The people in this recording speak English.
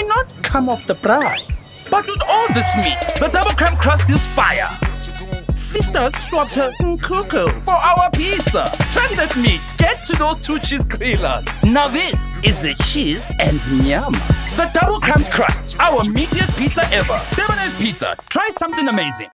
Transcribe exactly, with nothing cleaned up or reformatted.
not come off the fry. But with all this meat, the double crumb crust is fire. Sister swapped her cuckoo for our pizza. Turn that meat, get to those two cheese grillers. Now this is the cheese and yum. The double cramped crust, our meatiest pizza ever. Debonairs pizza, try something amazing.